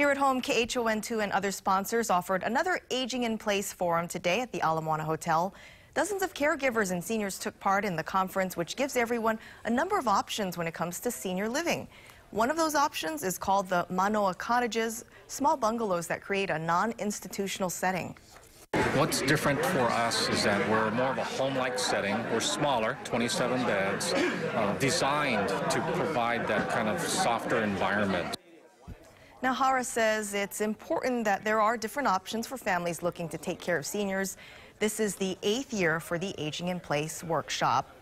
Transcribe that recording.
Here at home, KHON2 and other sponsors offered another Aging in Place forum today at the Ala Moana Hotel. Dozens of caregivers and seniors took part in the conference, which gives everyone a number of options when it comes to senior living. One of those options is called the Manoa Cottages, small bungalows that create a non-institutional setting. What's different for us is that we're more of a home-like setting. We're smaller, 27 beds, designed to provide that kind of softer environment. Now, Hara says it's important that there are different options for families looking to take care of seniors. This is the 8th year for the Aging in Place workshop.